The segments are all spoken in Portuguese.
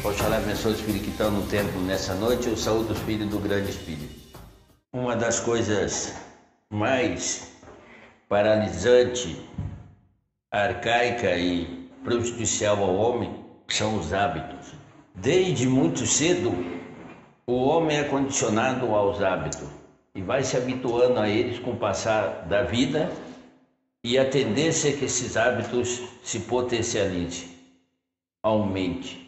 Oxalá abençoe os filhos que estão no templo nessa noite. Eu saúdo os filhos do grande Espírito. Uma das coisas mais paralisante, arcaica e prejudicial ao homem são os hábitos. Desde muito cedo, o homem é condicionado aos hábitos e vai se habituando a eles com o passar da vida, e a tendência é que esses hábitos se potencializem, aumente.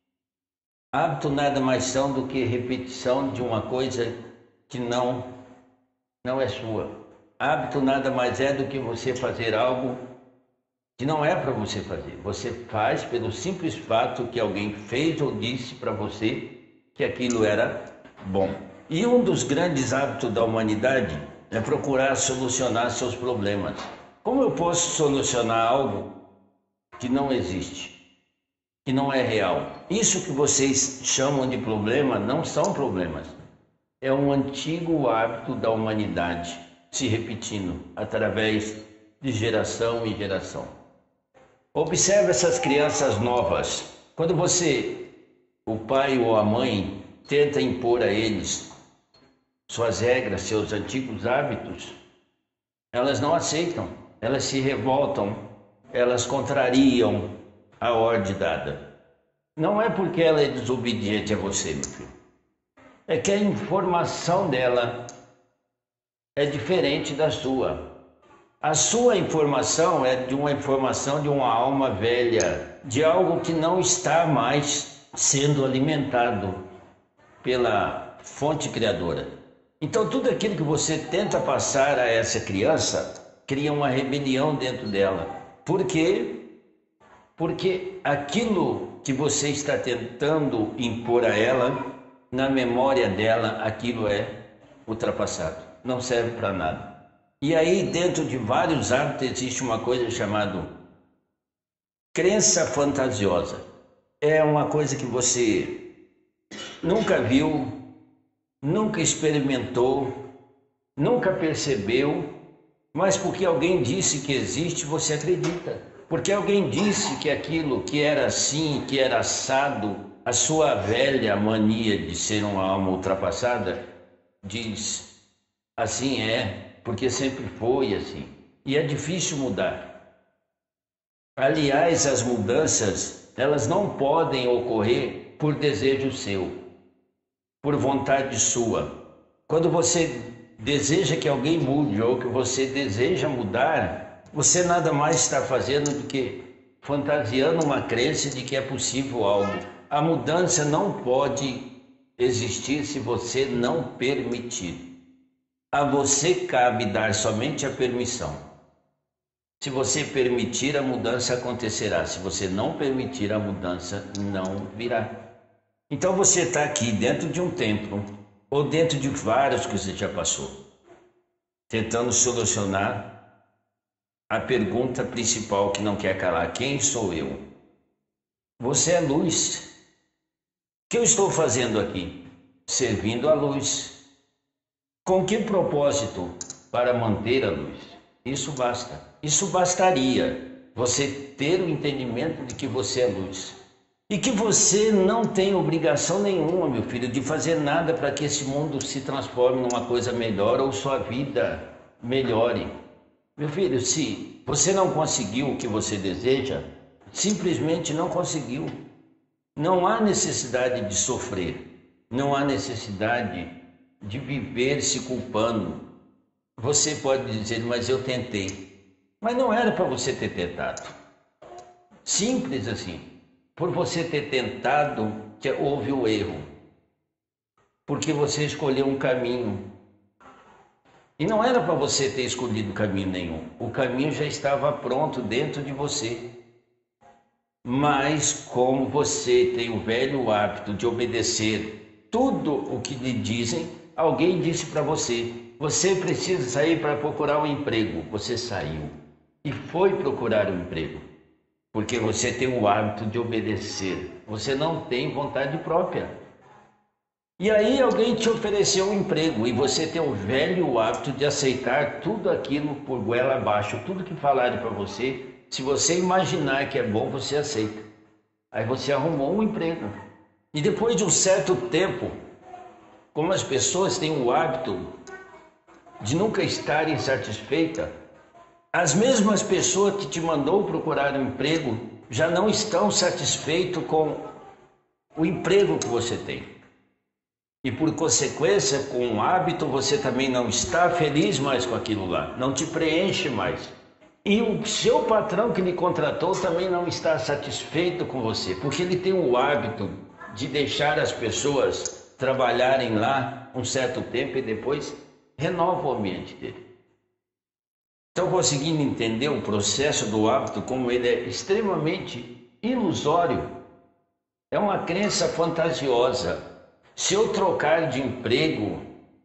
Hábito nada mais são do que repetição de uma coisa que não é sua. Hábito nada mais é do que você fazer algo que não é para você fazer. Você faz pelo simples fato que alguém fez ou disse para você que aquilo era bom. E um dos grandes hábitos da humanidade é procurar solucionar seus problemas. Como eu posso solucionar algo que não existe, que não é real? Isso que vocês chamam de problema não são problemas. É um antigo hábito da humanidade se repetindo através de geração em geração. Observe essas crianças novas. Quando o pai ou a mãe, tenta impor a eles suas regras, seus antigos hábitos, elas não aceitam, elas se revoltam, elas contrariam a ordem dada. Não é porque ela é desobediente a você, meu filho. É que a informação dela é diferente da sua. A sua informação é de uma informação de uma alma velha, de algo que não está mais sendo alimentado pela fonte criadora. Então tudo aquilo que você tenta passar a essa criança cria uma rebelião dentro dela. Por quê? Porque aquilo que você está tentando impor a ela, na memória dela, aquilo é ultrapassado, não serve para nada. E aí, dentro de vários hábitos, existe uma coisa chamada crença fantasiosa. É uma coisa que você nunca viu, nunca experimentou, nunca percebeu, mas porque alguém disse que existe, você acredita. Porque alguém disse que aquilo que era assim, que era assado, a sua velha mania de ser uma alma ultrapassada diz, assim é, porque sempre foi assim. E é difícil mudar. Aliás, as mudanças, elas não podem ocorrer por desejo seu, por vontade sua. Quando você deseja que alguém mude ou que você deseja mudar, você nada mais está fazendo do que fantasiando uma crença de que é possível algo. A mudança não pode existir se você não permitir. A você cabe dar somente a permissão. Se você permitir, a mudança acontecerá. Se você não permitir, a mudança não virá. Então você está aqui dentro de um templo, ou dentro de vários que você já passou, tentando solucionar a pergunta principal que não quer calar: quem sou eu? Você é luz. O que eu estou fazendo aqui? Servindo a luz. Com que propósito? Para manter a luz. Isso basta. Isso bastaria, você ter o entendimento de que você é luz. E que você não tem obrigação nenhuma, meu filho, de fazer nada para que esse mundo se transforme numa coisa melhor ou sua vida melhore. Meu filho, se você não conseguiu o que você deseja, simplesmente não conseguiu. Não há necessidade de sofrer, não há necessidade de viver se culpando. Você pode dizer, mas eu tentei. Mas não era para você ter tentado. Simples assim. Por você ter tentado, que houve o erro. Porque você escolheu um caminho. E não era para você ter escolhido caminho nenhum. O caminho já estava pronto dentro de você. Mas como você tem o velho hábito de obedecer tudo o que lhe dizem, alguém disse para você, você precisa sair para procurar um emprego. Você saiu e foi procurar um emprego, porque você tem o hábito de obedecer. Você não tem vontade própria. E aí alguém te ofereceu um emprego e você tem o velho hábito de aceitar tudo aquilo por goela abaixo. Tudo que falarem para você, se você imaginar que é bom, você aceita. Aí você arrumou um emprego. E depois de um certo tempo, como as pessoas têm o hábito de nunca estarem satisfeitas, as mesmas pessoas que te mandou procurar um emprego já não estão satisfeitos com o emprego que você tem. E por consequência, com o hábito, você também não está feliz mais com aquilo lá, não te preenche mais. E o seu patrão que lhe contratou também não está satisfeito com você, porque ele tem o hábito de deixar as pessoas trabalharem lá um certo tempo e depois renova o ambiente dele. Estão conseguindo entender o processo do hábito, como ele é extremamente ilusório? É uma crença fantasiosa. Se eu trocar de emprego,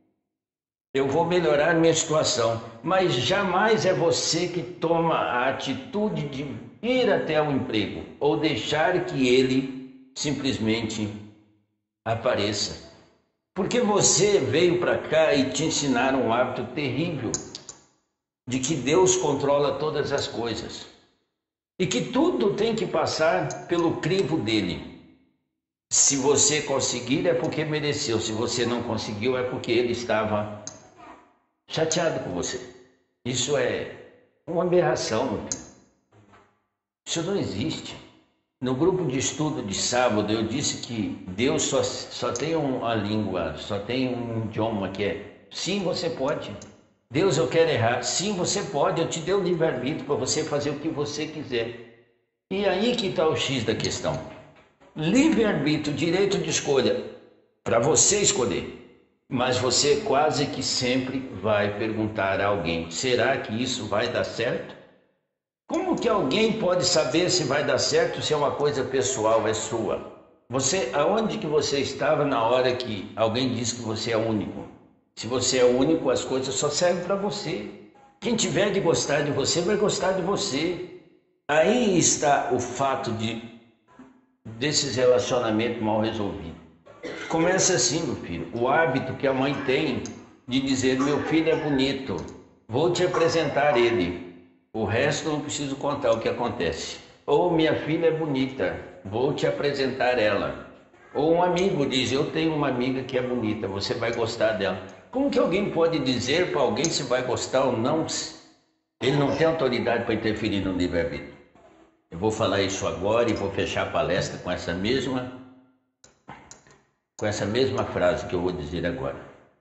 eu vou melhorar minha situação, mas jamais é você que toma a atitude de ir até o emprego ou deixar que ele simplesmente apareça. Porque você veio para cá e te ensinaram um hábito terrível de que Deus controla todas as coisas e que tudo tem que passar pelo crivo dele. Se você conseguir é porque mereceu, se você não conseguiu é porque ele estava chateado com você. Isso é uma aberração, meu filho. Isso não existe. No grupo de estudo de sábado eu disse que Deus só tem uma língua, só tem um idioma que é sim, você pode. Deus, eu quero errar. Sim, você pode, eu te dei o livre-arbítrio para você fazer o que você quiser. E aí que está o X da questão. Livre-arbítrio, direito de escolha, para você escolher. Mas você quase que sempre vai perguntar a alguém, será que isso vai dar certo? Como que alguém pode saber se vai dar certo se é uma coisa pessoal, é sua? Aonde que você estava na hora que alguém disse que você é único? Se você é único, as coisas só servem para você. Quem tiver de gostar de você, vai gostar de você. Aí está o fato desses relacionamentos mal resolvidos. Começa assim, meu filho, o hábito que a mãe tem de dizer, meu filho é bonito, vou te apresentar ele. O resto não preciso contar o que acontece. Ou minha filha é bonita, vou te apresentar ela. Ou um amigo diz, eu tenho uma amiga que é bonita, você vai gostar dela. Como que alguém pode dizer para alguém se vai gostar ou não? Ele não tem autoridade para interferir no livre-arbítrio. Eu vou falar isso agora e vou fechar a palestra com essa mesma frase que eu vou dizer agora.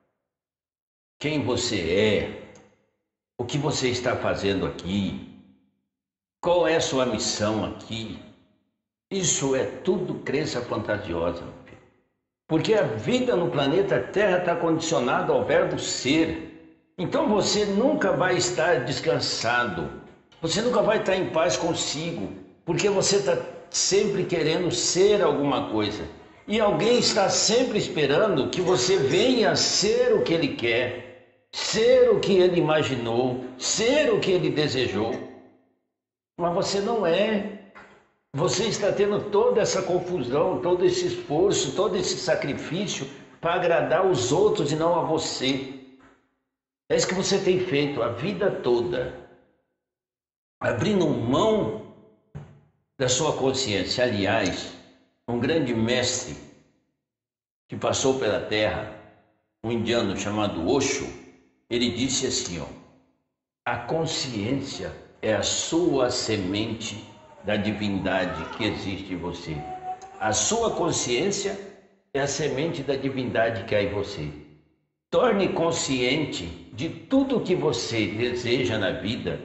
Quem você é, o que você está fazendo aqui, qual é a sua missão aqui, isso é tudo crença fantasiosa. Porque a vida no planeta Terra está condicionada ao verbo ser. Então você nunca vai estar descansado, você nunca vai estar em paz consigo, porque você está sempre querendo ser alguma coisa. E alguém está sempre esperando que você venha ser o que ele quer, ser o que ele imaginou, ser o que ele desejou. Mas você não é. Você está tendo toda essa confusão, todo esse esforço, todo esse sacrifício para agradar os outros e não a você. É isso que você tem feito a vida toda, abrindo mão da sua consciência. Aliás, um grande mestre que passou pela terra, um indiano chamado Osho, ele disse assim, a consciência é a sua semente da divindade que existe em você. A sua consciência é a semente da divindade que há em você. Torne consciente de tudo que você deseja na vida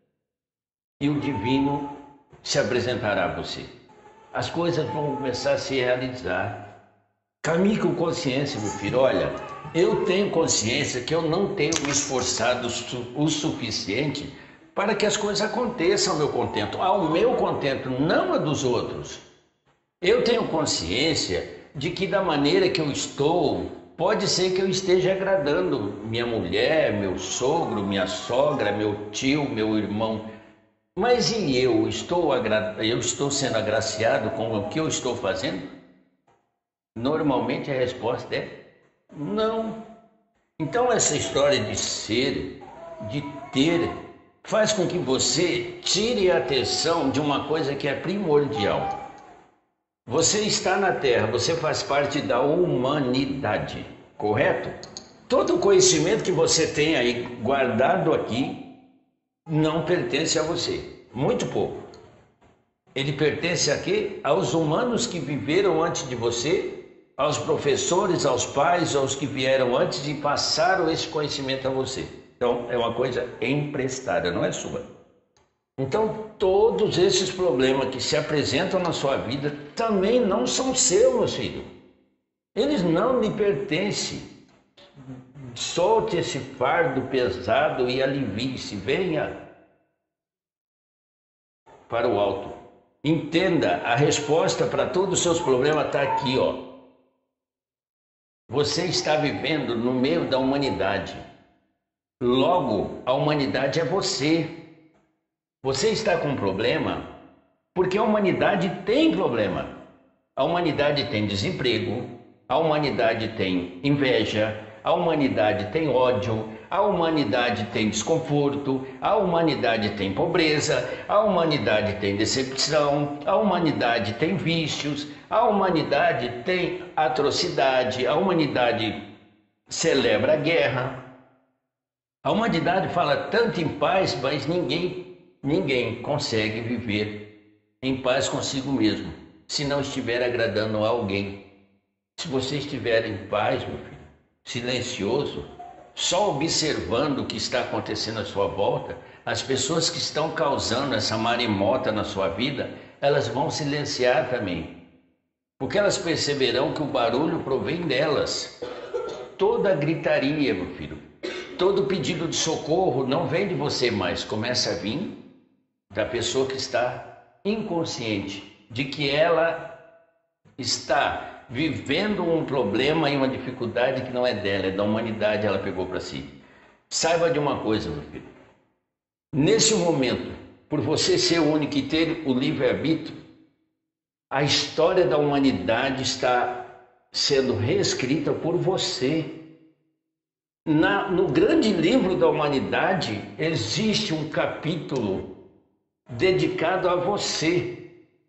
e o divino se apresentará a você. As coisas vão começar a se realizar. Caminhe com consciência, meu filho. Olha, eu tenho consciência que eu não tenho me esforçado o suficiente para que as coisas aconteçam ao meu contento. Ao meu contento, não a dos outros. Eu tenho consciência de que da maneira que eu estou, pode ser que eu esteja agradando minha mulher, meu sogro, minha sogra, meu tio, meu irmão. Mas e eu estou sendo agraciado com o que eu estou fazendo? Normalmente a resposta é não. Então essa história de ser, de ter, faz com que você tire a atenção de uma coisa que é primordial. Você está na Terra, você faz parte da humanidade, correto? Todo o conhecimento que você tem aí guardado aqui não pertence a você, muito pouco. Ele pertence a quê? Aos humanos que viveram antes de você, aos professores, aos pais, aos que vieram antes e passaram esse conhecimento a você. Então é uma coisa emprestada, não é sua. Então, todos esses problemas que se apresentam na sua vida também não são seus, meu filho. Eles não lhe pertencem. Solte esse fardo pesado e alivie-se. Venha para o alto. Entenda, a resposta para todos os seus problemas está aqui, ó. Você está vivendo no meio da humanidade. Logo, a humanidade é você. Você está com problema porque a humanidade tem problema. A humanidade tem desemprego, a humanidade tem inveja, a humanidade tem ódio, a humanidade tem desconforto, a humanidade tem pobreza, a humanidade tem decepção, a humanidade tem vícios, a humanidade tem atrocidade, a humanidade celebra a guerra. A humanidade fala tanto em paz, mas ninguém consegue viver em paz consigo mesmo, se não estiver agradando a alguém. Se você estiver em paz, meu filho, silencioso, só observando o que está acontecendo à sua volta, as pessoas que estão causando essa maremoto na sua vida, elas vão silenciar também, porque elas perceberão que o barulho provém delas. Toda gritaria, meu filho, todo pedido de socorro não vem de você mais, começa a vir da pessoa que está inconsciente de que ela está vivendo um problema e uma dificuldade que não é dela, é da humanidade, ela pegou para si. Saiba de uma coisa, meu filho. Nesse momento, por você ser o único e ter o livre-arbítrio, a história da humanidade está sendo reescrita por você. No grande livro da humanidade existe um capítulo dedicado a você.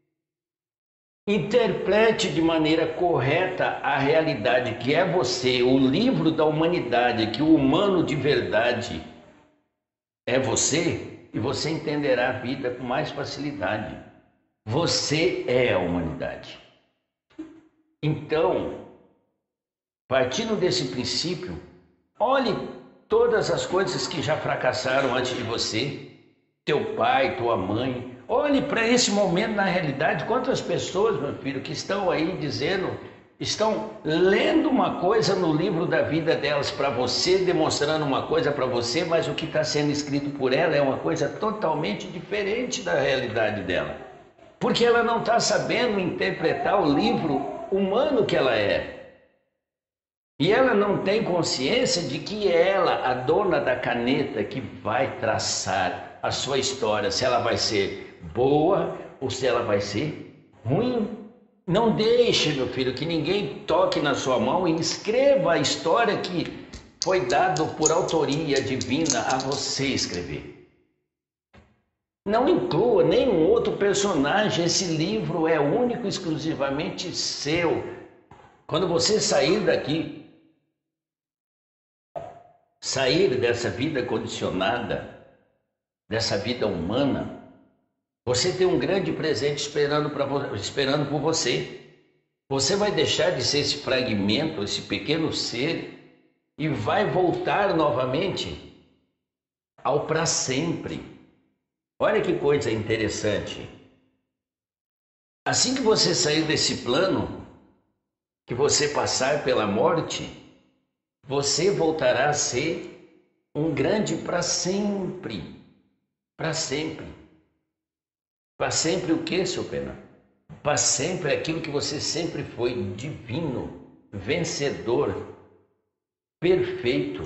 Interprete de maneira correta a realidade que é você, o livro da humanidade, que o humano de verdade é você, e você entenderá a vida com mais facilidade. Você é a humanidade. Então, partindo desse princípio, olhe todas as coisas que já fracassaram antes de você, teu pai, tua mãe. Olhe para esse momento na realidade. Quantas pessoas, meu filho, que estão aí dizendo, estão lendo uma coisa no livro da vida delas para você, demonstrando uma coisa para você, mas o que está sendo escrito por ela é uma coisa totalmente diferente da realidade dela. Porque ela não está sabendo interpretar o livro humano que ela é. E ela não tem consciência de que ela, a dona da caneta, que vai traçar a sua história, se ela vai ser boa ou se ela vai ser ruim. Não deixe, meu filho, que ninguém toque na sua mão e escreva a história que foi dada por autoria divina a você escrever. Não inclua nenhum outro personagem, esse livro é único e exclusivamente seu. Quando você sair daqui, sair dessa vida condicionada, dessa vida humana, você tem um grande presente esperando por você. Você vai deixar de ser esse fragmento, esse pequeno ser, e vai voltar novamente ao para sempre. Olha que coisa interessante. Assim que você sair desse plano, que você passar pela morte, você voltará a ser um grande para sempre. Para sempre. Para sempre o que, seu Pena? Para sempre aquilo que você sempre foi, divino, vencedor, perfeito,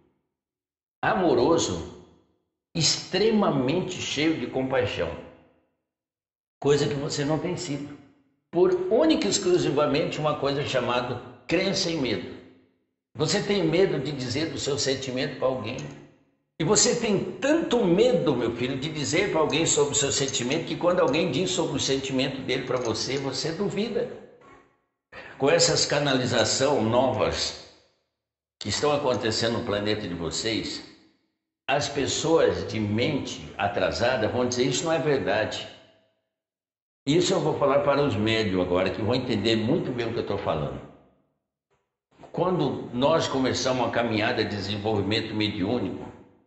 amoroso, extremamente cheio de compaixão. Coisa que você não tem sido. Por única e exclusivamente uma coisa chamada crença e medo. Você tem medo de dizer do seu sentimento para alguém. E você tem tanto medo, meu filho, de dizer para alguém sobre o seu sentimento, que quando alguém diz sobre o sentimento dele para você, você duvida. Com essas canalizações novas que estão acontecendo no planeta de vocês, as pessoas de mente atrasada vão dizer: isso não é verdade. Isso eu vou falar para os médios agora, que vão entender muito bem o que eu estou falando. Quando nós começamos uma caminhada de desenvolvimento mediúnico,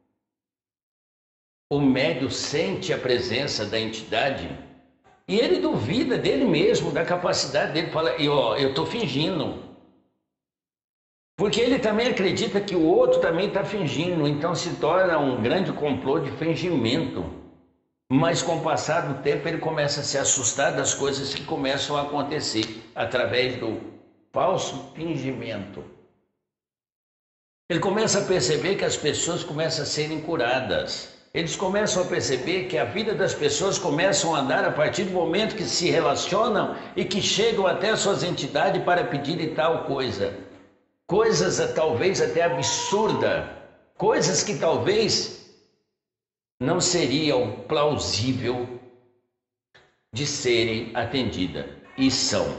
o médium sente a presença da entidade e ele duvida dele mesmo, da capacidade dele. Fala: eu estou fingindo. Porque ele também acredita que o outro também está fingindo, então se torna um grande complô de fingimento. Mas com o passar do tempo ele começa a se assustar das coisas que começam a acontecer através do falso fingimento. Ele começa a perceber que as pessoas começam a serem curadas. Eles começam a perceber que a vida das pessoas começam a andar a partir do momento que se relacionam e que chegam até as suas entidades para pedirem tal coisa. Coisas talvez até absurdas, coisas que talvez não seriam plausível de serem atendidas, e são.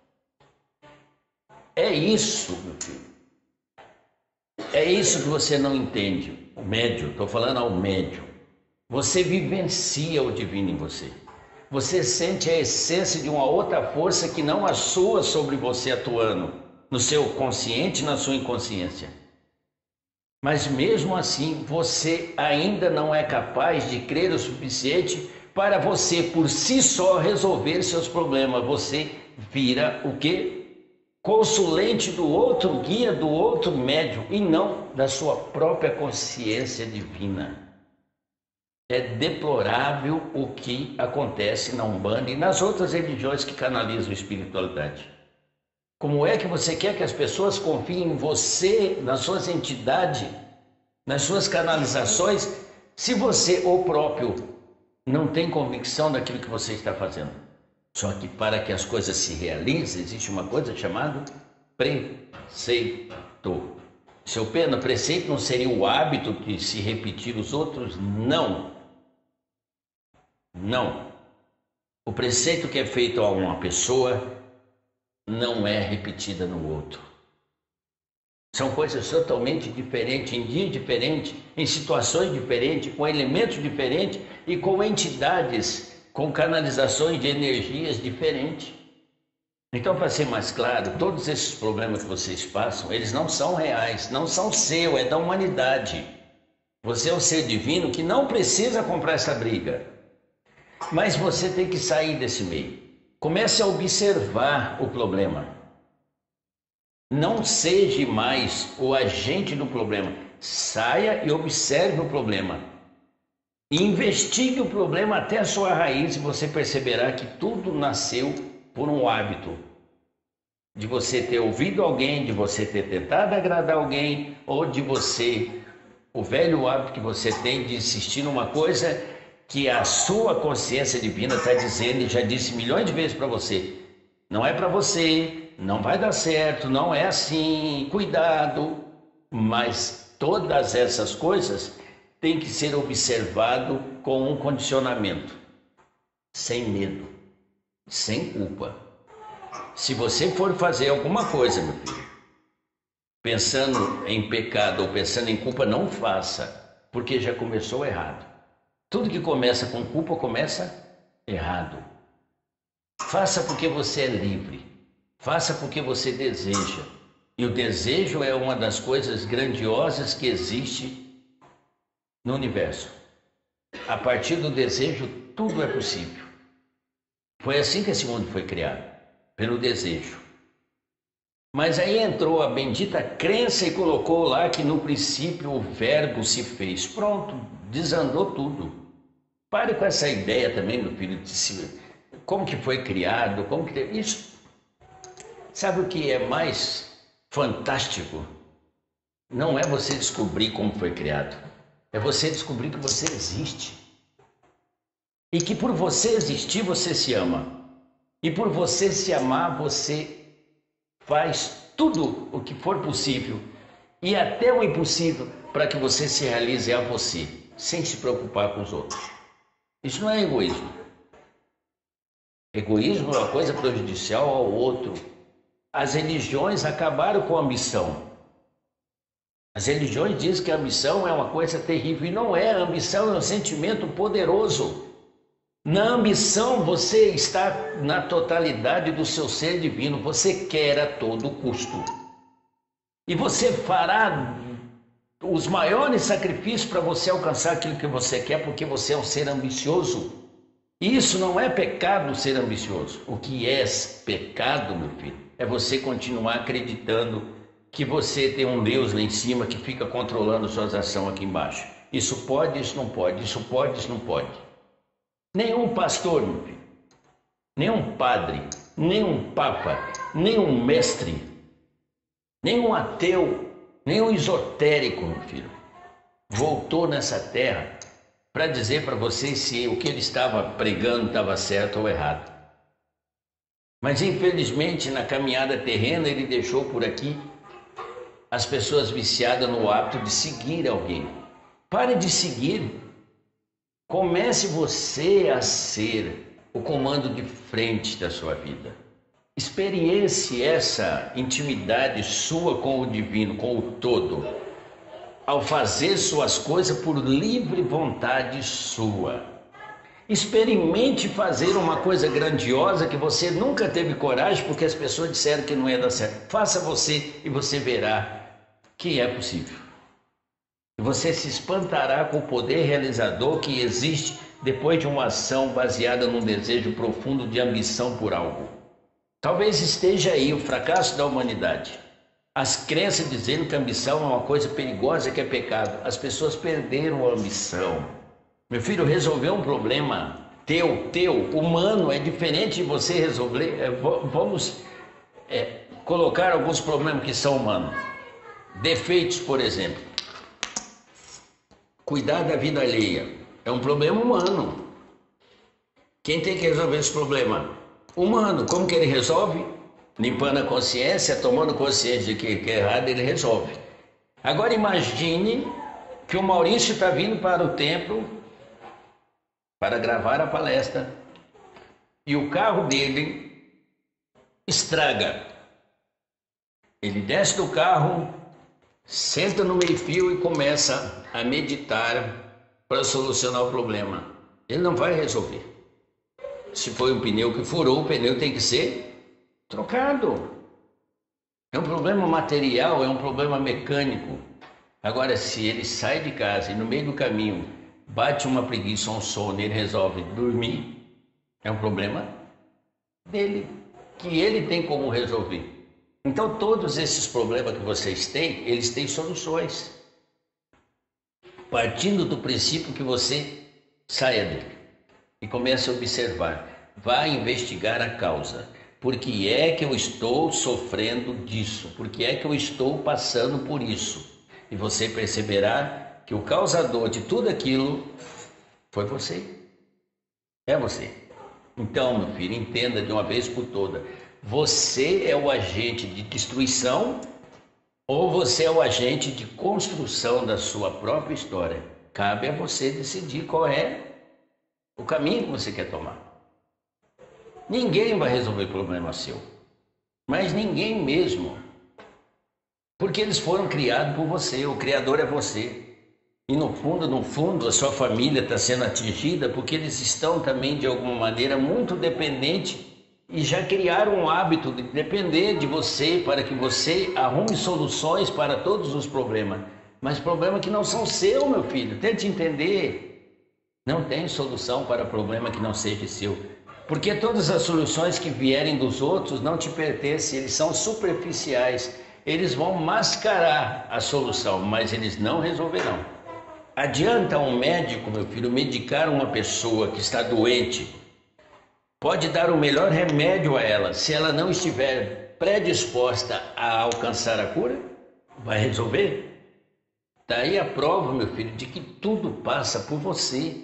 É isso, meu filho. É isso que você não entende. O médium, estou falando ao médium. Você vivencia o divino em você. Você sente a essência de uma outra força que não a sua sobre você atuando, no seu consciente e na sua inconsciência. Mas mesmo assim, você ainda não é capaz de crer o suficiente para você, por si só, resolver seus problemas. Você vira o quê? Consulente do outro, guia do outro médium, e não da sua própria consciência divina. É deplorável o que acontece na Umbanda e nas outras religiões que canalizam a espiritualidade. Como é que você quer que as pessoas confiem em você, nas suas entidades, nas suas canalizações, se você, o próprio, não tem convicção daquilo que você está fazendo? Só que para que as coisas se realizem, existe uma coisa chamada preceito. Seu Pena, preceito não seria o hábito de se repetir os outros? Não. Não. O preceito que é feito a uma pessoa não é repetida no outro. São coisas totalmente diferentes, em dias diferentes, em situações diferentes, com elementos diferentes e com entidades, com canalizações de energias diferentes. Então, para ser mais claro, todos esses problemas que vocês passam, eles não são reais, não são seu, é da humanidade. Você é um ser divino que não precisa comprar essa briga. Mas você tem que sair desse meio. Comece a observar o problema. Não seja mais o agente do problema. Saia e observe o problema. E investigue o problema até a sua raiz e você perceberá que tudo nasceu por um hábito. De você ter ouvido alguém, de você ter tentado agradar alguém, ou de você, o velho hábito que você tem de insistir numa coisa que a sua consciência divina está dizendo e já disse milhões de vezes para você. Não é para você, não vai dar certo, não é assim, cuidado. Mas todas essas coisas têm que ser observado com um condicionamento, sem medo, sem culpa. Se você for fazer alguma coisa, meu filho, pensando em pecado ou pensando em culpa, não faça, porque já começou errado. Tudo que começa com culpa começa errado. Faça porque você é livre. Faça porque você deseja. E o desejo é uma das coisas grandiosas que existe no universo. A partir do desejo, tudo é possível. Foi assim que esse mundo foi criado, pelo desejo. Mas aí entrou a bendita crença e colocou lá que no princípio o verbo se fez. Pronto, desandou tudo. Pare com essa ideia também, meu filho, de si, como que foi criado, como que teve isso. Sabe o que é mais fantástico? Não é você descobrir como foi criado, é você descobrir que você existe. E que por você existir, você se ama. E por você se amar, você faz tudo o que for possível. e até o impossível para que você se realize a você, sem se preocupar com os outros. Isso não é egoísmo. Egoísmo é uma coisa prejudicial ao outro. As religiões acabaram com a ambição. As religiões dizem que a ambição é uma coisa terrível, e não é. A ambição é um sentimento poderoso. Na ambição você está na totalidade do seu ser divino, você quer a todo custo. E você fará os maiores sacrifícios para você alcançar aquilo que você quer, porque você é um ser ambicioso. E isso não é pecado, ser ambicioso. O que é pecado, meu filho, é você continuar acreditando que você tem um Deus lá em cima que fica controlando suas ações aqui embaixo. Isso pode, isso não pode, isso pode, isso não pode. Nenhum pastor, meu filho, nenhum padre, nenhum papa, nenhum mestre, nenhum ateu, nenhum esotérico, meu filho, voltou nessa terra para dizer para vocês se o que ele estava pregando estava certo ou errado. Mas infelizmente na caminhada terrena ele deixou por aqui as pessoas viciadas no hábito de seguir alguém. Pare de seguir. Comece você a ser o comando de frente da sua vida. Experiencie essa intimidade sua com o divino, com o todo, ao fazer suas coisas por livre vontade sua. Experimente fazer uma coisa grandiosa que você nunca teve coragem porque as pessoas disseram que não ia dar certo. Faça você e você verá que é possível. E você se espantará com o poder realizador que existe depois de uma ação baseada num desejo profundo de ambição por algo. Talvez esteja aí o fracasso da humanidade. As crenças dizendo que a ambição é uma coisa perigosa, que é pecado. As pessoas perderam a ambição. Meu filho, resolver um problema teu, humano, é diferente de você resolver. Vamos colocar alguns problemas que são humanos. Defeitos, por exemplo. Cuidar da vida alheia é um problema humano. Quem tem que resolver esse problema? Humano. Como que ele resolve? Limpando a consciência, tomando consciência de que é errado, ele resolve. Agora imagine que o Maurício está vindo para o templo para gravar a palestra e o carro dele estraga. Ele desce do carro, senta no meio-fio e começa a meditar para solucionar o problema. Ele não vai resolver. Se foi um pneu que furou, o pneu tem que ser trocado. É um problema material, é um problema mecânico. Agora, se ele sai de casa e no meio do caminho bate uma preguiça ou um sono e ele resolve dormir, é um problema dele, que ele tem como resolver. Então, todos esses problemas que vocês têm, eles têm soluções. Partindo do princípio que você saia dele e comece a observar, vá investigar a causa. Por que é que eu estou sofrendo disso? Por que é que eu estou passando por isso? E você perceberá que o causador de tudo aquilo foi você. É você. Então, meu filho, entenda de uma vez por todas. Você é o agente de destruição ou você é o agente de construção da sua própria história? Cabe a você decidir qual é o caminho que você quer tomar. Ninguém vai resolver problema seu, mas ninguém mesmo, porque eles foram criados por você, o Criador é você. E no fundo, a sua família está sendo atingida porque eles estão também, de alguma maneira, muito dependentes e já criaram um hábito de depender de você para que você arrume soluções para todos os problemas. Mas problemas que não são seus, meu filho. Tente entender. Não tem solução para problema que não seja seu. Porque todas as soluções que vierem dos outros não te pertencem, eles são superficiais. Eles vão mascarar a solução, mas eles não resolverão. Adianta um médico, meu filho, medicar uma pessoa que está doente? Pode dar o melhor remédio a ela. Se ela não estiver predisposta a alcançar a cura, vai resolver? Daí a prova, meu filho, de que tudo passa por você.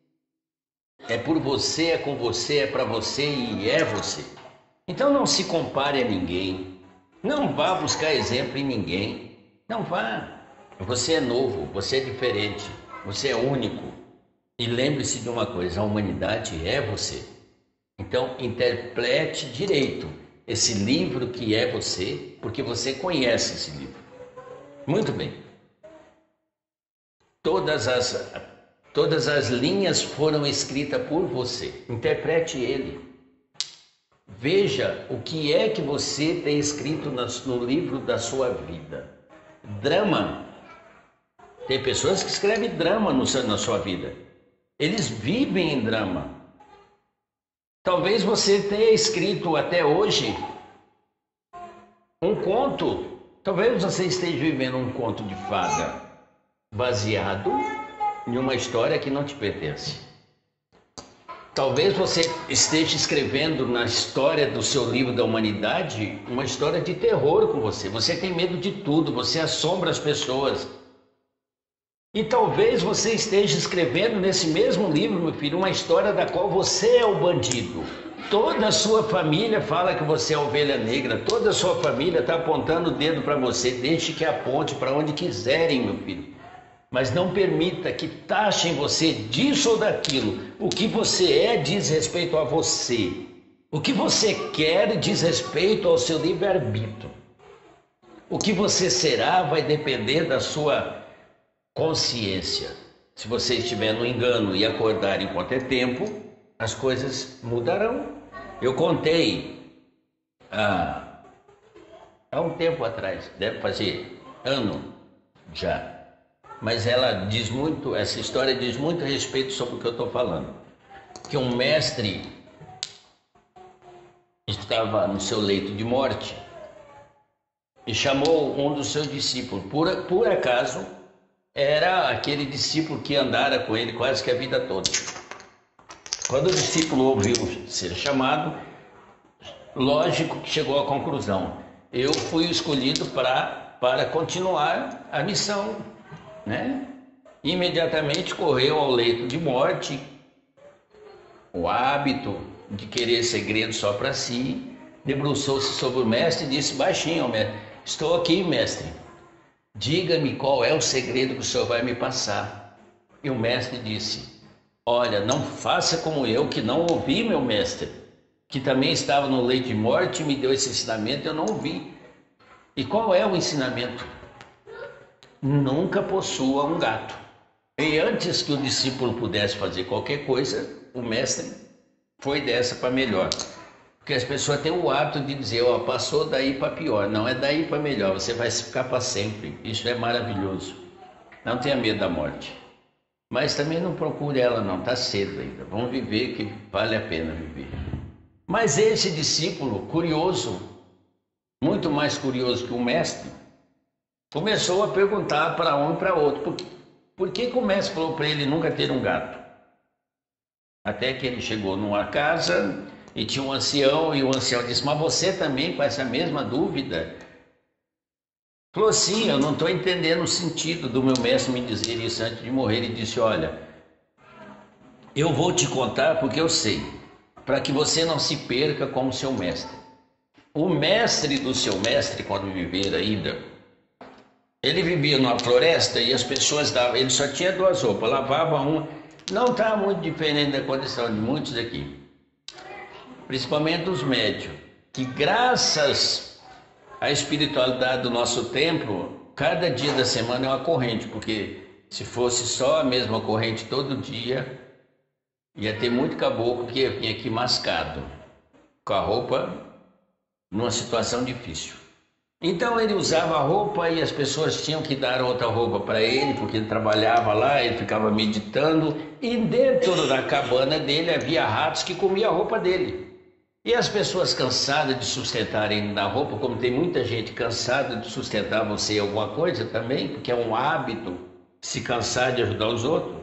É por você, é com você, é para você e é você. Então não se compare a ninguém. Não vá buscar exemplo em ninguém. Não vá. Você é novo, você é diferente, você é único. E lembre-se de uma coisa, a humanidade é você. Então, interprete direito esse livro que é você, porque você conhece esse livro. Muito bem. Todas as linhas foram escritas por você. Interprete ele. Veja o que é que você tem escrito no livro da sua vida. Drama. Tem pessoas que escrevem drama na sua vida. Eles vivem em drama. Talvez você tenha escrito até hoje um conto. Talvez você esteja vivendo um conto de fada baseado em uma história que não te pertence. Talvez você esteja escrevendo na história do seu livro da humanidade uma história de terror com você. Você tem medo de tudo, você assombra as pessoas. E talvez você esteja escrevendo nesse mesmo livro, meu filho, uma história da qual você é o bandido. Toda a sua família fala que você é a ovelha negra, toda a sua família está apontando o dedo para você. Deixe que aponte para onde quiserem, meu filho. Mas não permita que taxem você disso ou daquilo. O que você é diz respeito a você. O que você quer diz respeito ao seu livre-arbítrio. O que você será vai depender da sua consciência. Se você estiver no engano e acordar enquanto é tempo, as coisas mudarão. Eu contei há um tempo atrás, deve fazer ano já. Mas essa história diz muito a respeito sobre o que eu estou falando. Que um mestre estava no seu leito de morte e chamou um dos seus discípulos. Por acaso, era aquele discípulo que andara com ele quase que a vida toda. Quando o discípulo ouviu ser chamado, lógico que chegou à conclusão: eu fui escolhido para continuar a missão. Né? Imediatamente correu ao leito de morte, o hábito de querer segredo só para si, debruçou-se sobre o mestre e disse baixinho: mestre, estou aqui, mestre, diga-me qual é o segredo que o senhor vai me passar. E o mestre disse: olha, não faça como eu, que não ouvi meu mestre, que também estava no leito de morte e me deu esse ensinamento, eu não ouvi. E qual é o ensinamento? Nunca possua um gato. E antes que o discípulo pudesse fazer qualquer coisa, o mestre foi dessa para melhor. Porque as pessoas têm o hábito de dizer: ó, passou daí para pior. Não, é daí para melhor, você vai ficar para sempre. Isso é maravilhoso. Não tenha medo da morte. Mas também não procure ela não, está cedo ainda. Vamos viver, que vale a pena viver. Mas esse discípulo, curioso, muito mais curioso que o mestre, começou a perguntar para um e para outro: por que o mestre falou para ele nunca ter um gato? Até que ele chegou numa casa e tinha um ancião, e o ancião disse: mas você também com essa mesma dúvida? Falou: sim, eu não estou entendendo o sentido do meu mestre me dizer isso antes de morrer. Ele disse: olha, eu vou te contar porque eu sei, para que você não se perca como seu mestre. O mestre do seu mestre, quando viver ainda, ele vivia numa floresta e as pessoas davam, ele só tinha duas roupas, lavava uma, não estava muito diferente da condição de muitos aqui, principalmente os médios, que graças à espiritualidade do nosso templo, cada dia da semana é uma corrente, porque se fosse só a mesma corrente todo dia, ia ter muito caboclo que ia vir aqui mascado, com a roupa numa situação difícil. Então ele usava a roupa e as pessoas tinham que dar outra roupa para ele, porque ele trabalhava lá, ele ficava meditando, e dentro da cabana dele havia ratos que comiam a roupa dele. E as pessoas cansadas de sustentarem na roupa, como tem muita gente cansada de sustentar você em alguma coisa também, porque é um hábito se cansar de ajudar os outros.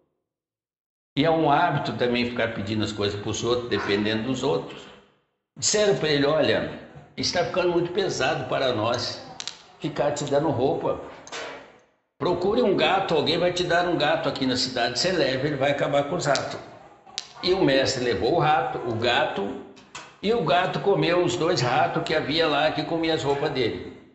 E é um hábito também ficar pedindo as coisas para os outros, dependendo dos outros. Disseram para ele: olha, está ficando muito pesado para nós ficar te dando roupa. Procure um gato, alguém vai te dar um gato aqui na cidade, você leva, ele vai acabar com os ratos. E o mestre levou o gato, e o gato comeu os dois ratos que havia lá, que comia as roupas dele.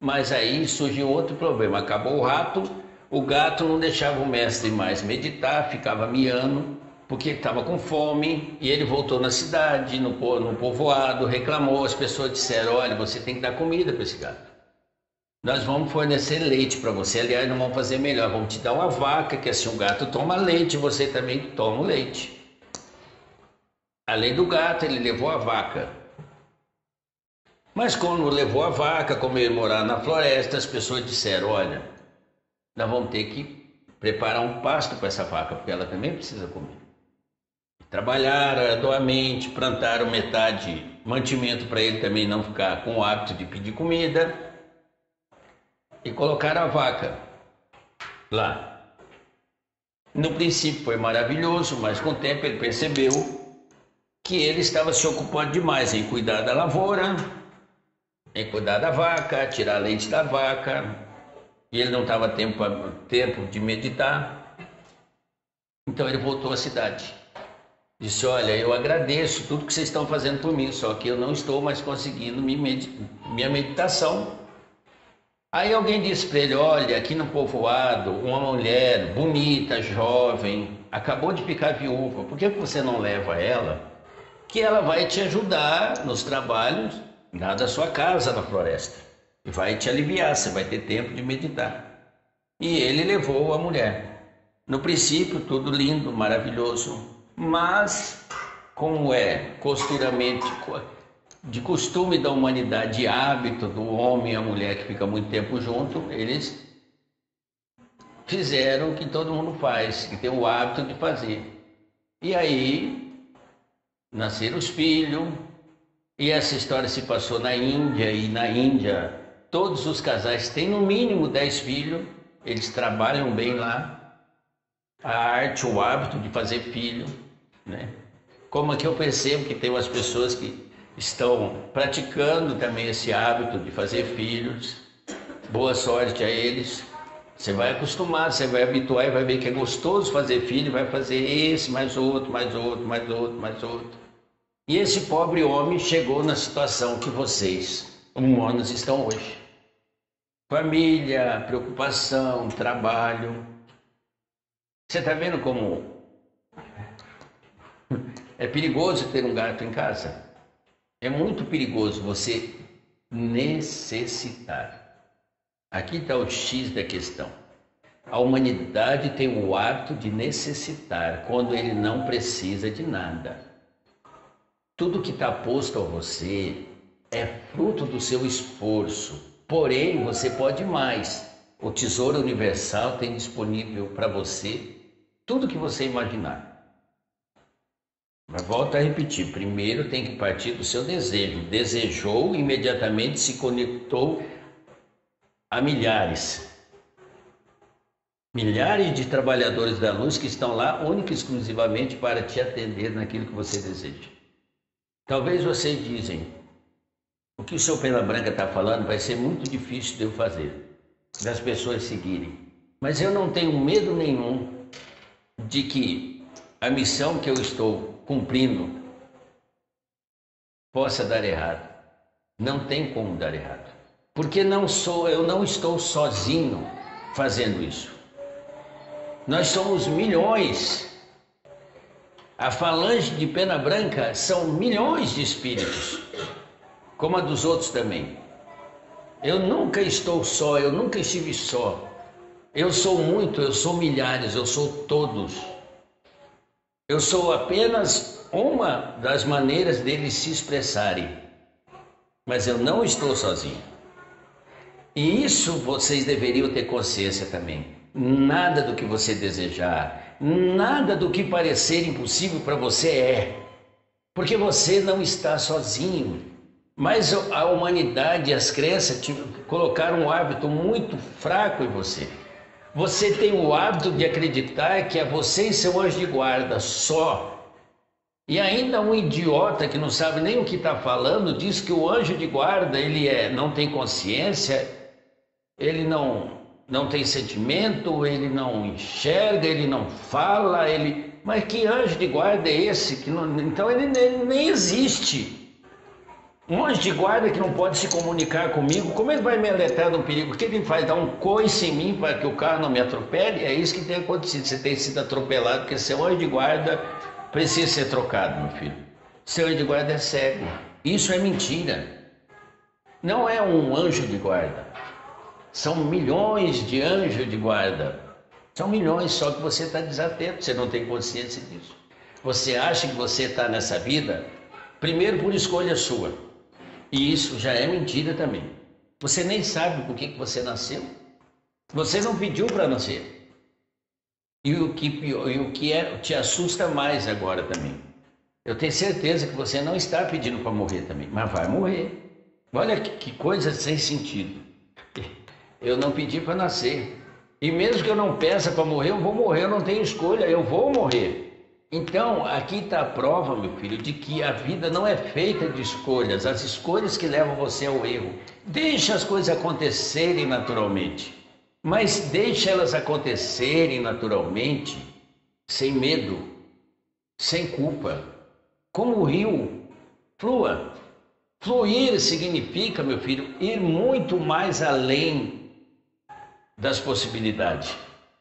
Mas aí surgiu outro problema, acabou o rato, o gato não deixava o mestre mais meditar, ficava miando, porque estava com fome, e ele voltou na cidade, no povoado, reclamou, as pessoas disseram, olha, você tem que dar comida para esse gato. Nós vamos fornecer leite para você, aliás, nós vamos fazer melhor, vamos te dar uma vaca, que assim o gato toma leite, você também toma o leite. Além do gato, ele levou a vaca. Mas quando levou a vaca, como ele morar na floresta, as pessoas disseram, olha, nós vamos ter que preparar um pasto para essa vaca, porque ela também precisa comer. Trabalharam arduamente, plantaram metade mantimento para ele também não ficar com o hábito de pedir comida, e colocaram a vaca lá. No princípio foi maravilhoso, mas com o tempo ele percebeu que ele estava se ocupando demais em cuidar da lavoura, em cuidar da vaca, tirar leite da vaca, e ele não estava tempo de meditar. Então ele voltou à cidade. Disse, olha, eu agradeço tudo que vocês estão fazendo por mim, só que eu não estou mais conseguindo minha meditação. Aí alguém disse para ele, olha, aqui no povoado, uma mulher bonita, jovem, acabou de ficar viúva, por que você não leva ela? Que ela vai te ajudar nos trabalhos lá da sua casa na floresta. E vai te aliviar, você vai ter tempo de meditar. E ele levou a mulher. No princípio, tudo lindo, maravilhoso. Mas, como é de costume da humanidade, hábito do homem e a mulher que fica muito tempo junto, eles fizeram o que todo mundo faz, que tem o hábito de fazer. E aí, nasceram os filhos. E essa história se passou na Índia, e na Índia todos os casais têm no mínimo 10 filhos, eles trabalham bem lá, a arte, o hábito de fazer filho, né? Como aqui eu percebo que tem umas pessoas que estão praticando também esse hábito de fazer filhos, boa sorte a eles, você vai acostumar, você vai habituar e vai ver que é gostoso fazer filho, vai fazer esse, mais outro, mais outro, mais outro, mais outro. E esse pobre homem chegou na situação que vocês, humanos, estão hoje. Família, preocupação, trabalho. Você está vendo como é perigoso ter um gato em casa? É muito perigoso você necessitar. Aqui está o X da questão. A humanidade tem o hábito de necessitar quando ele não precisa de nada. Tudo que está posto a você é fruto do seu esforço, porém você pode mais. O Tesouro Universal tem disponível para você tudo que você imaginar. Mas volto a repetir, primeiro tem que partir do seu desejo. Desejou, imediatamente se conectou a milhares de trabalhadores da luz que estão lá única e exclusivamente para te atender naquilo que você deseja. Talvez vocês dizem, o que o seu Pena Branca está falando vai ser muito difícil de eu fazer, das pessoas seguirem. Mas eu não tenho medo nenhum de que a missão que eu estou cumprindo possa dar errado. Não tem como dar errado. Porque eu não estou sozinho fazendo isso. Nós somos milhões. A falange de Pena Branca são milhões de espíritos, como a dos outros também. Eu nunca estou só, eu nunca estive só. Eu sou muito, eu sou milhares, eu sou todos. Eu sou apenas uma das maneiras deles se expressarem. Mas eu não estou sozinho. E isso vocês deveriam ter consciência também. Nada do que você desejar, nada do que parecer impossível para você é. Porque você não está sozinho. Mas a humanidade e as crenças colocaram um hábito muito fraco em você. Você tem o hábito de acreditar que é você e seu anjo de guarda só. E ainda um idiota que não sabe nem o que está falando diz que o anjo de guarda não tem consciência, ele não tem sentimento, ele não enxerga, ele não fala, mas que anjo de guarda é esse? Então ele nem existe. Um anjo de guarda que não pode se comunicar comigo, como ele vai me alertar do perigo? O que ele faz? Dar um coice em mim para que o carro não me atropele? É isso que tem acontecido. Você tem sido atropelado porque seu anjo de guarda precisa ser trocado, meu filho. Seu anjo de guarda é cego. Isso é mentira. Não é um anjo de guarda. São milhões de anjos de guarda. São milhões, só que você está desatento, você não tem consciência disso. Você acha que você está nessa vida, primeiro por escolha sua. E isso já é mentira também. Você nem sabe por que você nasceu. Você não pediu para nascer. E o que te assusta mais agora também. Eu tenho certeza que você não está pedindo para morrer também, mas vai morrer. Olha que coisa sem sentido. Eu não pedi para nascer. E mesmo que eu não peça para morrer, eu vou morrer, eu não tenho escolha, eu vou morrer. Então, aqui está a prova, meu filho, de que a vida não é feita de escolhas, as escolhas que levam você ao erro. Deixa as coisas acontecerem naturalmente, mas deixa elas acontecerem naturalmente, sem medo, sem culpa. Como o rio, flua. Fluir significa, meu filho, ir muito mais além das possibilidades.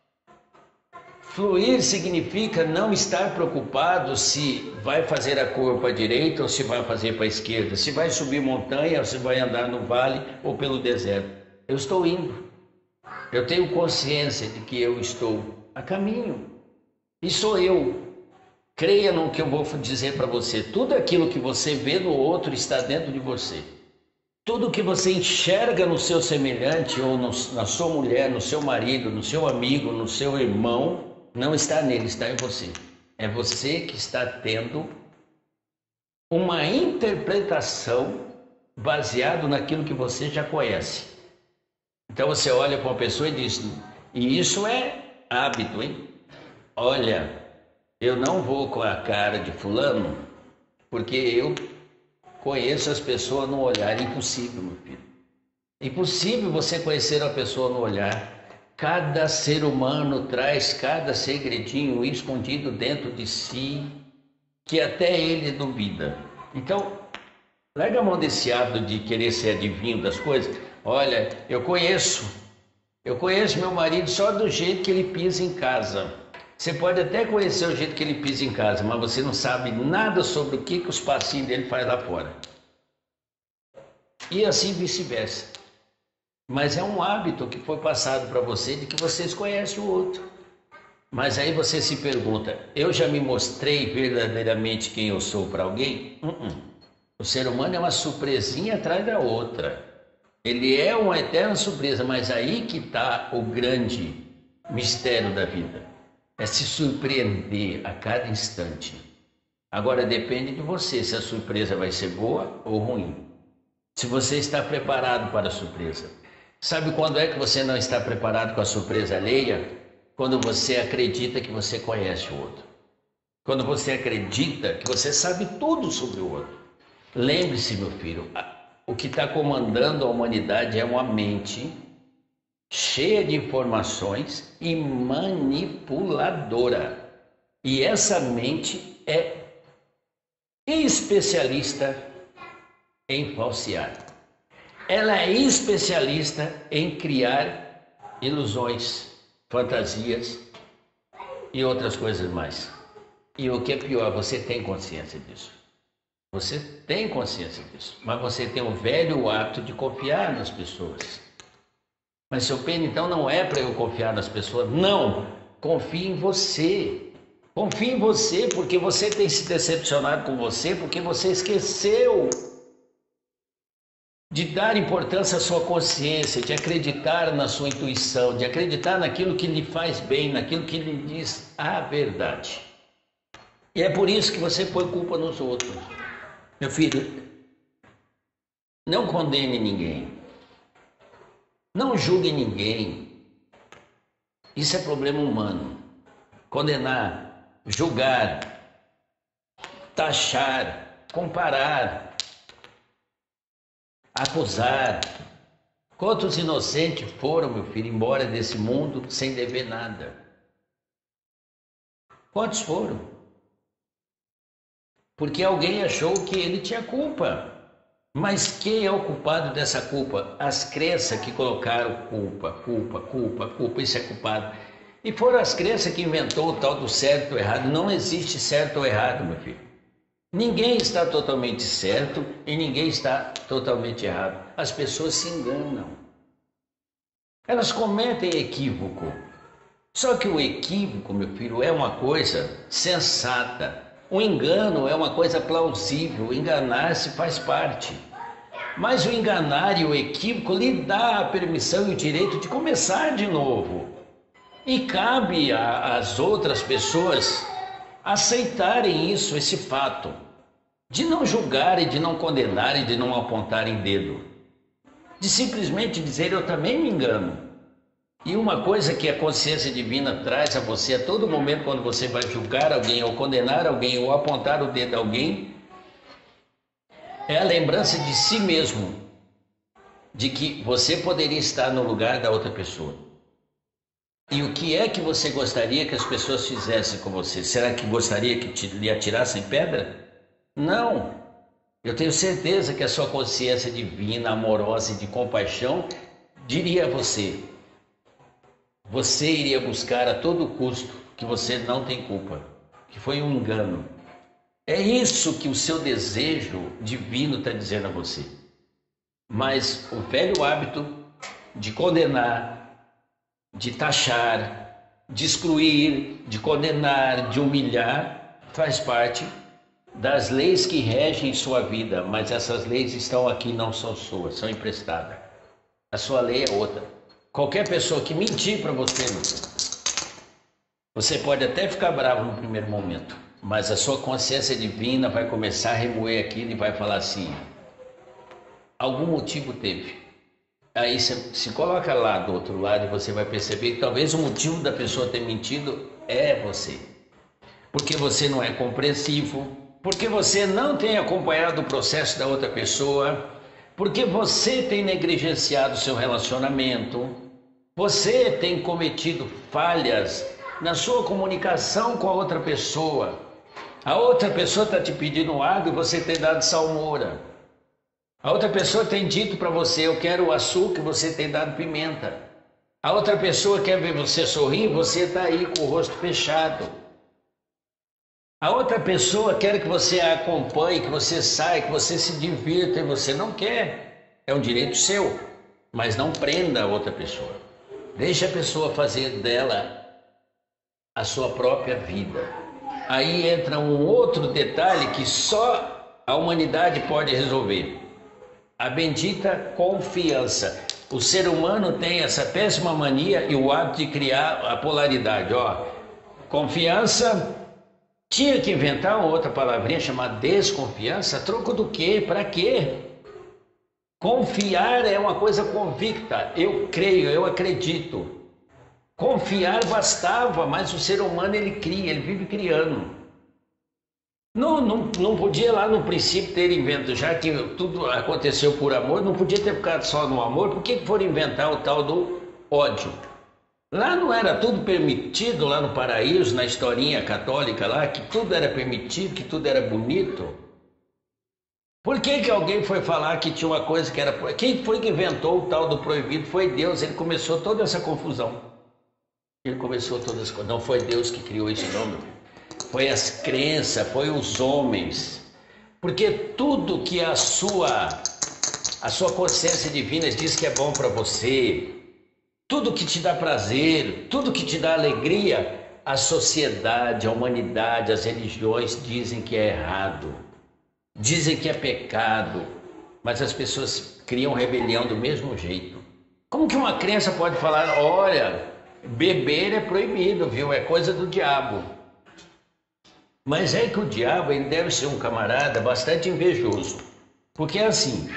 Fluir significa não estar preocupado se vai fazer a curva para a direita ou se vai fazer para a esquerda, se vai subir montanha ou se vai andar no vale ou pelo deserto. Eu estou indo. Eu tenho consciência de que eu estou a caminho. E sou eu. Creia no que eu vou dizer para você. Tudo aquilo que você vê no outro está dentro de você. Tudo que você enxerga no seu semelhante ou na sua mulher, no seu marido, no seu amigo, no seu irmão, não está nele, está em você. É você que está tendo uma interpretação baseado naquilo que você já conhece. Então você olha para uma pessoa e diz, e isso é hábito, hein? Olha, eu não vou com a cara de fulano, porque eu conheço as pessoas no olhar. Impossível, meu filho. Impossível você conhecer a pessoa no olhar. Cada ser humano traz cada segredinho escondido dentro de si, que até ele duvida. Então, larga a mão desse hábito de querer ser adivinho das coisas. Olha, eu conheço meu marido só do jeito que ele pisa em casa. Você pode até conhecer o jeito que ele pisa em casa, mas você não sabe nada sobre o que os passinhos dele faz lá fora. E assim vice-versa. Mas é um hábito que foi passado para você de que vocês conhecem o outro. Mas aí você se pergunta, eu já me mostrei verdadeiramente quem eu sou para alguém? O ser humano é uma surpresinha atrás da outra. Ele é uma eterna surpresa, mas aí que está o grande mistério da vida. É se surpreender a cada instante. Agora depende de você se a surpresa vai ser boa ou ruim. Se você está preparado para a surpresa. Sabe quando é que você não está preparado com a surpresa alheia? Quando você acredita que você conhece o outro. Quando você acredita que você sabe tudo sobre o outro. Lembre-se, meu filho, o que está comandando a humanidade é uma mente cheia de informações e manipuladora. E essa mente é especialista em falsear. Ela é especialista em criar ilusões, fantasias e outras coisas mais. E o que é pior, você tem consciência disso. Você tem consciência disso, mas você tem o velho hábito de confiar nas pessoas. Mas seu Pena, então não é para eu confiar nas pessoas? Não, confie em você. Confie em você, porque você tem se decepcionado com você, porque você esqueceu de dar importância à sua consciência, de acreditar na sua intuição, de acreditar naquilo que lhe faz bem, naquilo que lhe diz a verdade. E é por isso que você põe culpa nos outros. Meu filho, não condene ninguém. Não julgue ninguém. Isso é problema humano. Condenar, julgar, taxar, comparar, acusar. Quantos inocentes foram, meu filho, embora desse mundo sem dever nada? Quantos foram? Porque alguém achou que ele tinha culpa. Mas quem é o culpado dessa culpa? As crenças que colocaram culpa, isso é culpado. E foram as crenças que inventou o tal do certo ou errado. Não existe certo ou errado, meu filho. Ninguém está totalmente certo e ninguém está totalmente errado. As pessoas se enganam. Elas cometem equívoco. Só que o equívoco, meu filho, é uma coisa sensata. O engano é uma coisa plausível. Enganar-se faz parte. Mas o enganar e o equívoco lhe dá a permissão e o direito de começar de novo. E cabe às outras pessoas aceitarem isso, esse fato, de não julgarem, de não condenarem, de não apontarem dedo, de simplesmente dizer eu também me engano. E uma coisa que a consciência divina traz a você a todo momento quando você vai julgar alguém, ou condenar alguém, ou apontar o dedo a alguém, é a lembrança de si mesmo, de que você poderia estar no lugar da outra pessoa. E o que é que você gostaria que as pessoas fizessem com você? Será que gostaria que lhe atirassem pedra? Não. Eu tenho certeza que a sua consciência divina, amorosa e de compaixão diria a você: você iria buscar a todo custo que você não tem culpa, que foi um engano. É isso que o seu desejo divino está dizendo a você. Mas o velho hábito de condenar, de taxar, de excluir, de condenar, de humilhar, faz parte das leis que regem sua vida, mas essas leis estão aqui, não são suas, são emprestadas. A sua lei é outra. Qualquer pessoa que mentir para você, você pode até ficar bravo no primeiro momento, mas a sua consciência divina vai começar a remoer aquilo e vai falar assim: algum motivo teve. Aí você se coloca lá do outro lado e você vai perceber que talvez o motivo da pessoa ter mentido é você. Porque você não é compreensivo, porque você não tem acompanhado o processo da outra pessoa, porque você tem negligenciado o seu relacionamento, você tem cometido falhas na sua comunicação com a outra pessoa. A outra pessoa está te pedindo água e você tem dado salmoura. A outra pessoa tem dito para você: eu quero açúcar, e você tem dado pimenta. A outra pessoa quer ver você sorrir, você está aí com o rosto fechado. A outra pessoa quer que você a acompanhe, que você saia, que você se divirta, e você não quer. É um direito seu, mas não prenda a outra pessoa. Deixe a pessoa fazer dela a sua própria vida. Aí entra um outro detalhe que só a humanidade pode resolver: a bendita confiança. O ser humano tem essa péssima mania e o hábito de criar a polaridade. Confiança, tinha que inventar uma outra palavrinha chamada desconfiança. A troco do quê? Para quê? Confiar é uma coisa convicta. Eu creio, eu acredito. Confiar bastava, mas o ser humano ele cria, ele vive criando. Não podia lá no princípio ter inventado, já que tudo aconteceu por amor, não podia ter ficado só no amor. Por que foram inventar o tal do ódio? Lá não era tudo permitido, lá no paraíso, na historinha católica lá, que tudo era permitido, que tudo era bonito? Por que alguém foi falar que tinha uma coisa que era... Quem foi que inventou o tal do proibido? Foi Deus. Ele começou toda essa confusão. Não foi Deus que criou isso, não, meu filho. Foi as crenças, foi os homens. Porque tudo que a sua consciência divina diz que é bom para você, tudo que te dá prazer, tudo que te dá alegria, a sociedade, a humanidade, as religiões dizem que é errado, dizem que é pecado, mas as pessoas criam rebelião do mesmo jeito. Como que uma crença pode falar: olha, beber é proibido, viu? É coisa do diabo. Mas é que o diabo ele deve ser um camarada bastante invejoso. Porque é assim,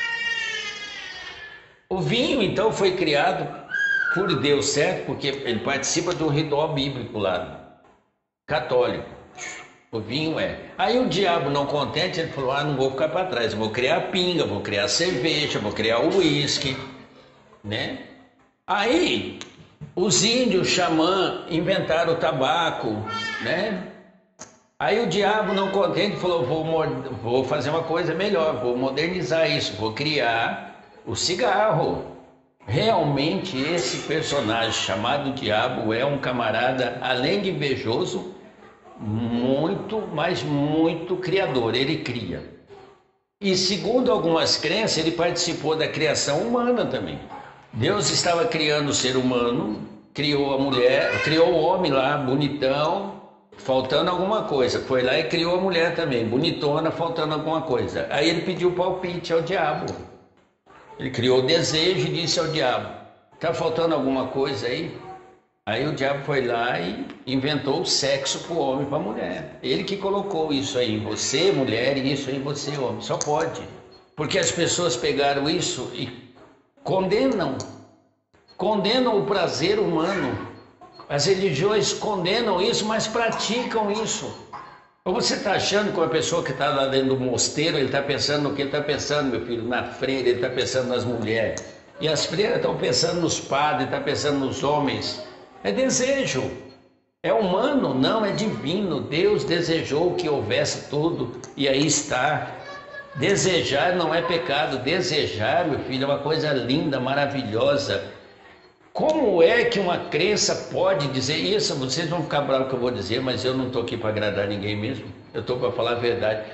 o vinho então foi criado por Deus, certo? Porque ele participa do ritual bíblico lá, católico. O vinho é. Aí o diabo, não contente, ele falou: não vou ficar para trás, eu vou criar pinga, vou criar cerveja, vou criar o uísque, né? Aí os índios xamã inventaram o tabaco, né? Aí o diabo, não contente, falou: vou fazer uma coisa melhor, vou modernizar isso, vou criar o cigarro. Realmente esse personagem chamado Diabo é um camarada, além de invejoso, muito, mas muito criador, ele cria. E segundo algumas crenças, ele participou da criação humana também. Deus estava criando o ser humano, criou a mulher, criou o homem lá, bonitão, faltando alguma coisa. Foi lá e criou a mulher também, bonitona, faltando alguma coisa. Aí ele pediu palpite ao diabo. Ele criou o desejo e disse ao diabo: tá faltando alguma coisa aí? Aí o diabo foi lá e inventou o sexo para o homem e para a mulher. Ele que colocou isso aí em você, mulher, e isso aí em você, homem. Só pode. Porque as pessoas pegaram isso e condenam. Condenam o prazer humano. As religiões condenam isso, mas praticam isso. Ou você está achando que uma pessoa que está lá dentro do mosteiro, ele está pensando no que ele está pensando, meu filho? Na freira, ele está pensando nas mulheres. E as freiras estão pensando nos padres, estão pensando nos homens. É desejo. É humano? Não, é divino. Deus desejou que houvesse tudo e aí está. Desejar não é pecado. Desejar, meu filho, é uma coisa linda, maravilhosa. Como é que uma crença pode dizer isso? Vocês vão ficar bravos que eu vou dizer, mas eu não estou aqui para agradar ninguém mesmo. Eu estou para falar a verdade.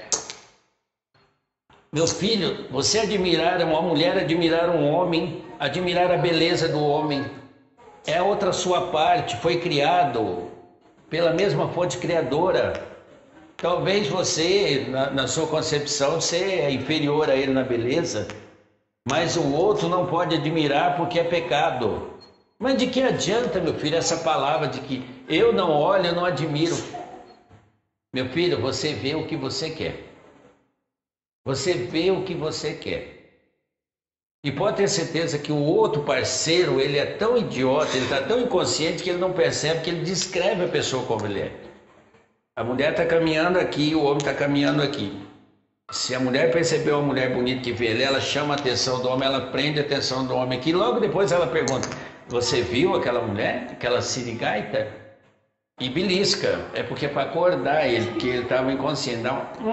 Meu filho, você admirar uma mulher, admirar um homem, admirar a beleza do homem, é outra sua parte, foi criado pela mesma fonte criadora. Talvez você, na sua concepção, você é inferior a ele na beleza, mas o outro não pode admirar porque é pecado. Mas de que adianta, meu filho, essa palavra de que eu não olho, eu não admiro? Meu filho, você vê o que você quer. Você vê o que você quer. E pode ter certeza que o outro parceiro, ele é tão idiota, ele está tão inconsciente que ele não percebe que ele descreve a pessoa como ele é. A mulher está caminhando aqui, o homem está caminhando aqui. Se a mulher perceber uma mulher bonita que vê ela chama a atenção do homem, ela prende a atenção do homem aqui. Logo depois ela pergunta: você viu aquela mulher, aquela sirigaita? E belisca. É porque é para acordar ele, porque ele estava inconsciente.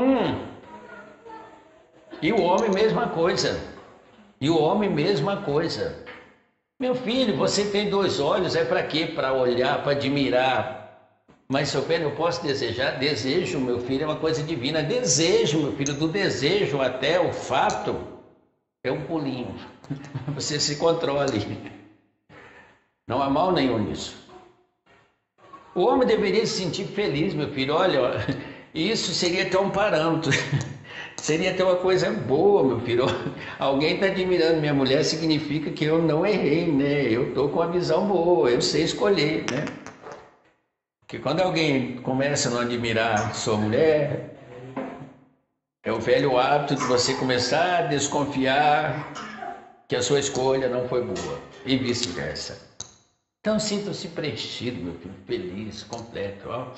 E o homem, mesma coisa. E o homem, mesma coisa. Meu filho, você tem dois olhos, é para quê? Para olhar, para admirar. Mas, seu filho, eu posso desejar? Desejo, meu filho, é uma coisa divina. Desejo, meu filho, do desejo até o fato é um pulinho. Você se controle. Não há mal nenhum nisso. O homem deveria se sentir feliz, meu filho. Olha, isso seria até um parâmetro. Seria até uma coisa boa, meu filho. Alguém está admirando minha mulher, significa que eu não errei, né? Eu estou com uma visão boa, eu sei escolher, né? Porque quando alguém começa a não admirar sua mulher, é o velho hábito de você começar a desconfiar que a sua escolha não foi boa, e vice-versa. Então sinta-se preenchido, meu filho, feliz, completo. Ó.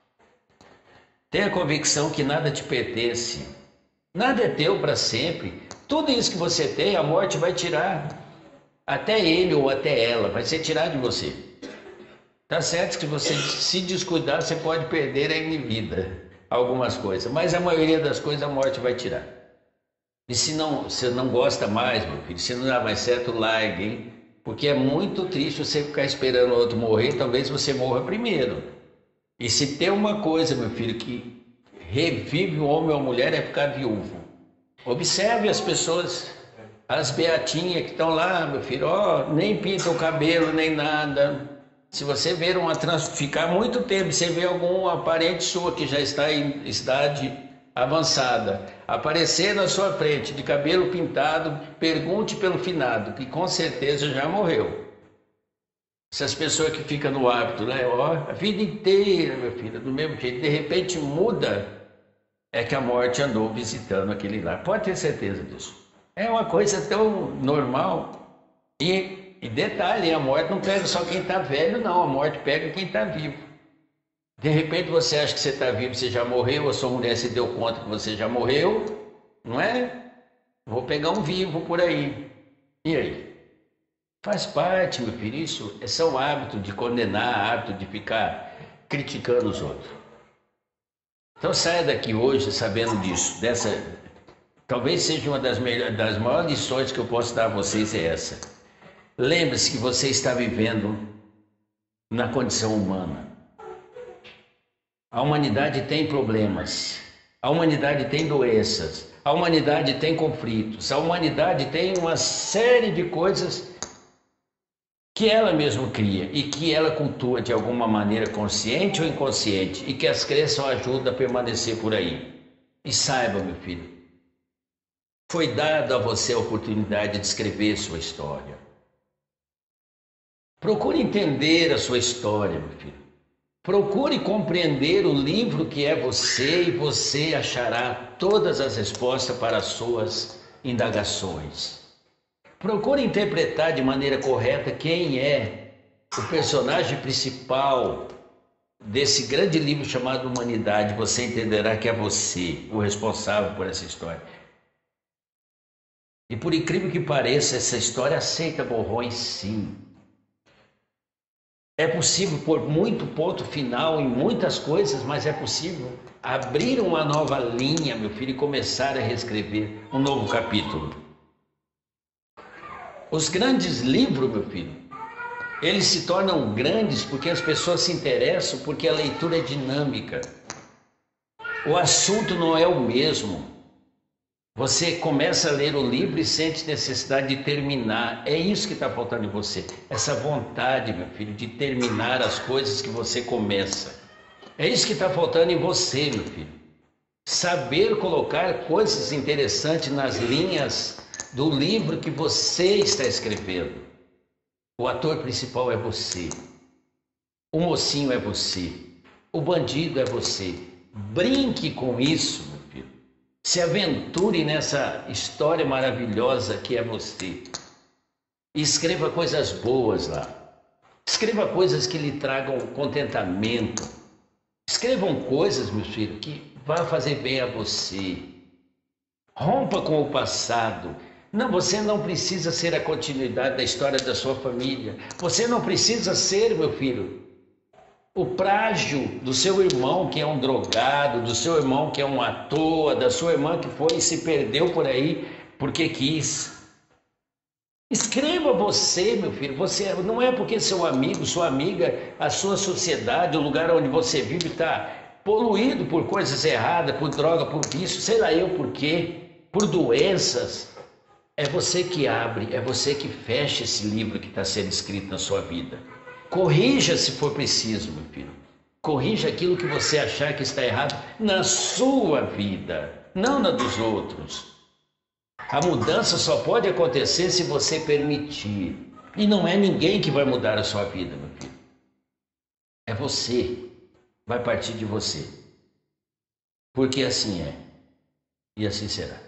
Tenha a convicção que nada te pertence, nada é teu para sempre. Tudo isso que você tem, a morte vai tirar. Até ele ou até ela, vai ser tirado de você. Tá certo que se você se descuidar, você pode perder em vida algumas coisas, mas a maioria das coisas a morte vai tirar. E se não, você não gosta mais, meu filho, se não dá mais certo, largue, hein? Porque é muito triste você ficar esperando o outro morrer, talvez você morra primeiro. E se tem uma coisa, meu filho, que revive o homem ou a mulher é ficar viúvo. Observe as pessoas, as beatinhas que estão lá, meu filho, ó, nem pintam o cabelo, nem nada. Se você ver ficar muito tempo, você vê algum parente sua que já está em idade avançada, aparecer na sua frente de cabelo pintado, pergunte pelo finado, que com certeza já morreu. Essas pessoas que ficam no hábito, né? Ó, a vida inteira, meu filho, do mesmo jeito, de repente muda, é que a morte andou visitando aquele lá. Pode ter certeza disso. É uma coisa tão normal. E detalhe, a morte não pega só quem está velho, não. A morte pega quem está vivo. De repente você acha que você está vivo, você já morreu, a sua mulher se deu conta que você já morreu, não é? Vou pegar um vivo por aí. E aí? Faz parte, meu filho, isso é só um hábito de condenar, hábito de ficar criticando os outros. Então saia daqui hoje sabendo disso. Talvez seja uma das maiores lições que eu posso dar a vocês é essa. Lembre-se que você está vivendo na condição humana. A humanidade tem problemas, a humanidade tem doenças, a humanidade tem conflitos, a humanidade tem uma série de coisas que ela mesma cria e que ela cultua de alguma maneira consciente ou inconsciente e que as crenças ajudam a permanecer por aí. E saiba, meu filho, foi dado a você a oportunidade de escrever sua história. Procure entender a sua história, meu filho. Procure compreender o livro que é você e você achará todas as respostas para as suas indagações. Procure interpretar de maneira correta quem é o personagem principal desse grande livro chamado Humanidade. Você entenderá que é você o responsável por essa história. E por incrível que pareça, essa história aceita borrões, sim. É possível pôr muito ponto final em muitas coisas, mas é possível abrir uma nova linha, meu filho, e começar a reescrever um novo capítulo. Os grandes livros, meu filho, eles se tornam grandes porque as pessoas se interessam, porque a leitura é dinâmica. O assunto não é o mesmo. Você começa a ler o livro e sente necessidade de terminar. É isso que está faltando em você. Essa vontade, meu filho, de terminar as coisas que você começa. É isso que está faltando em você, meu filho. Saber colocar coisas interessantes nas linhas do livro que você está escrevendo. O ator principal é você. O mocinho é você. O bandido é você. Brinque com isso, meu filho. Se aventure nessa história maravilhosa que é você. E escreva coisas boas lá. Escreva coisas que lhe tragam contentamento. Escrevam coisas, meu filho, que vão fazer bem a você. Rompa com o passado. Não, você não precisa ser a continuidade da história da sua família. Você não precisa ser, meu filho, o plágio do seu irmão que é um drogado, do seu irmão que é um à toa, da sua irmã que foi e se perdeu por aí porque quis. Escreva você, meu filho. Você não é porque seu amigo, sua amiga, a sua sociedade, o lugar onde você vive está poluído por coisas erradas, por droga, por vício, sei lá eu por quê, por doenças. É você que abre, é você que fecha esse livro que está sendo escrito na sua vida. Corrija se for preciso, meu filho. Corrija aquilo que você achar que está errado na sua vida, não na dos outros. A mudança só pode acontecer se você permitir. E não é ninguém que vai mudar a sua vida, meu filho. É você. Vai partir de você. Porque assim é. E assim será.